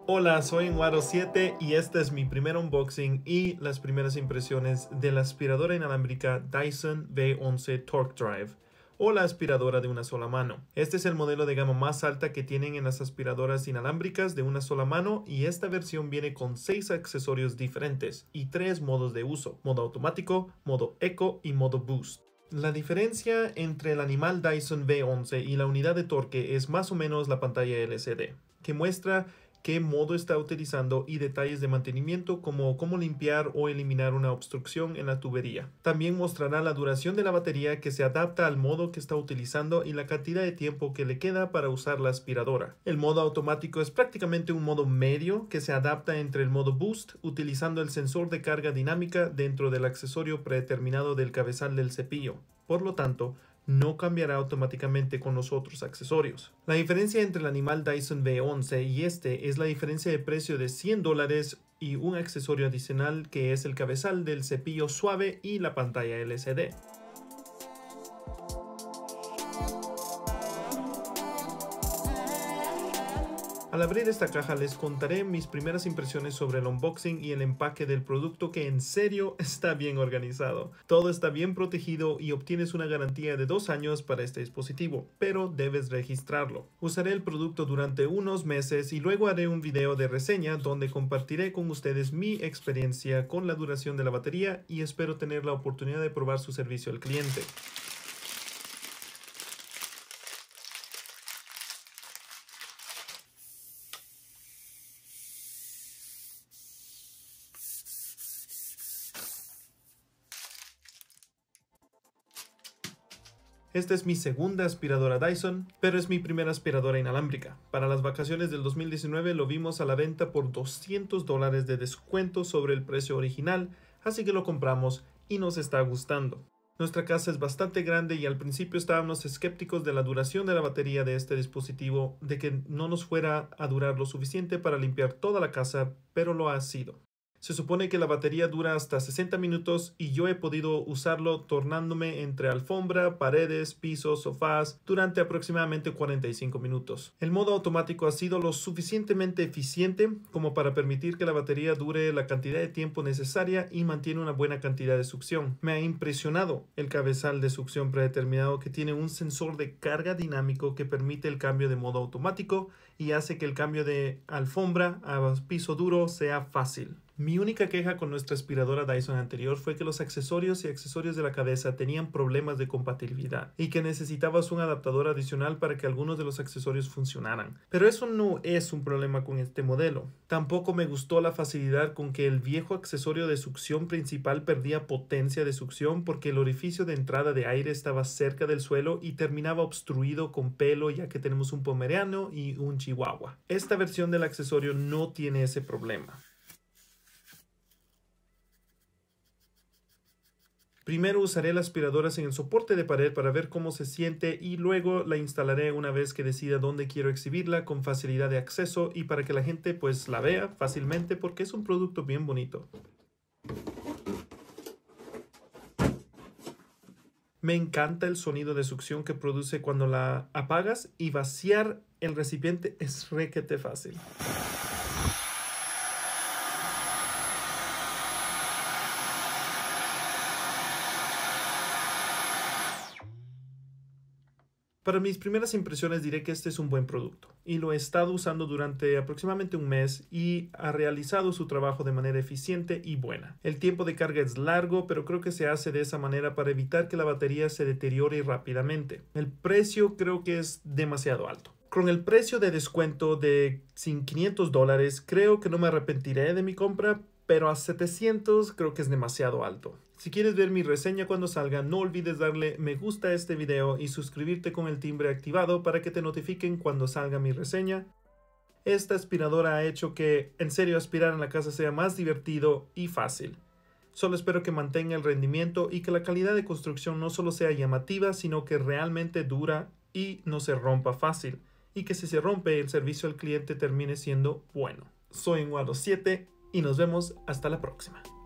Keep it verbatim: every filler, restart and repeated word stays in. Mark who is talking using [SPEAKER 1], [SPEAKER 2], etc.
[SPEAKER 1] Hola, soy Enguaro siete y este es mi primer unboxing y las primeras impresiones de la aspiradora inalámbrica Dyson V once Torque Drive o la aspiradora de una sola mano. Este es el modelo de gama más alta que tienen en las aspiradoras inalámbricas de una sola mano y esta versión viene con seis accesorios diferentes y tres modos de uso: modo automático, modo eco y modo boost. La diferencia entre el animal Dyson V once y la unidad de torque es más o menos la pantalla L C D, que muestra qué modo está utilizando y detalles de mantenimiento como cómo limpiar o eliminar una obstrucción en la tubería. También mostrará la duración de la batería que se adapta al modo que está utilizando y la cantidad de tiempo que le queda para usar la aspiradora. El modo automático es prácticamente un modo medio que se adapta entre el modo boost utilizando el sensor de carga dinámica dentro del accesorio predeterminado del cabezal del cepillo. Por lo tanto, no cambiará automáticamente con los otros accesorios. La diferencia entre el animal Dyson V once y este es la diferencia de precio de cien dólares y un accesorio adicional que es el cabezal del cepillo suave y la pantalla L C D. Al abrir esta caja les contaré mis primeras impresiones sobre el unboxing y el empaque del producto, que en serio está bien organizado. Todo está bien protegido y obtienes una garantía de dos años para este dispositivo, pero debes registrarlo. Usaré el producto durante unos meses y luego haré un video de reseña donde compartiré con ustedes mi experiencia con la duración de la batería y espero tener la oportunidad de probar su servicio al cliente. Esta es mi segunda aspiradora Dyson, pero es mi primera aspiradora inalámbrica. Para las vacaciones del dos mil diecinueve lo vimos a la venta por doscientos dólares de descuento sobre el precio original, así que lo compramos y nos está gustando. Nuestra casa es bastante grande y al principio estábamos escépticos de la duración de la batería de este dispositivo, de que no nos fuera a durar lo suficiente para limpiar toda la casa, pero lo ha sido. Se supone que la batería dura hasta sesenta minutos y yo he podido usarlo tornándome entre alfombra, paredes, pisos, sofás durante aproximadamente cuarenta y cinco minutos. El modo automático ha sido lo suficientemente eficiente como para permitir que la batería dure la cantidad de tiempo necesaria y mantiene una buena cantidad de succión. Me ha impresionado el cabezal de succión predeterminado, que tiene un sensor de carga dinámico que permite el cambio de modo automático y hace que el cambio de alfombra a piso duro sea fácil. Mi única queja con nuestra aspiradora Dyson anterior fue que los accesorios y accesorios de la cabeza tenían problemas de compatibilidad y que necesitabas un adaptador adicional para que algunos de los accesorios funcionaran. Pero eso no es un problema con este modelo. Tampoco me gustó la facilidad con que el viejo accesorio de succión principal perdía potencia de succión porque el orificio de entrada de aire estaba cerca del suelo y terminaba obstruido con pelo, ya que tenemos un pomerano y un chihuahua. Esta versión del accesorio no tiene ese problema. Primero usaré las aspiradoras en el soporte de pared para ver cómo se siente y luego la instalaré una vez que decida dónde quiero exhibirla con facilidad de acceso y para que la gente pues la vea fácilmente, porque es un producto bien bonito. Me encanta el sonido de succión que produce cuando la apagas, y vaciar el recipiente es requete fácil. Para mis primeras impresiones diré que este es un buen producto y lo he estado usando durante aproximadamente un mes y ha realizado su trabajo de manera eficiente y buena. El tiempo de carga es largo, pero creo que se hace de esa manera para evitar que la batería se deteriore rápidamente. El precio creo que es demasiado alto. Con el precio de descuento de quinientos dólares creo que no me arrepentiré de mi compra, pero a setecientos creo que es demasiado alto. Si quieres ver mi reseña cuando salga, no olvides darle me gusta a este video y suscribirte con el timbre activado para que te notifiquen cuando salga mi reseña. Esta aspiradora ha hecho que en serio aspirar en la casa sea más divertido y fácil. Solo espero que mantenga el rendimiento y que la calidad de construcción no solo sea llamativa, sino que realmente dura y no se rompa fácil, y que si se rompe el servicio al cliente termine siendo bueno. Soy Enguaro siete y nos vemos hasta la próxima.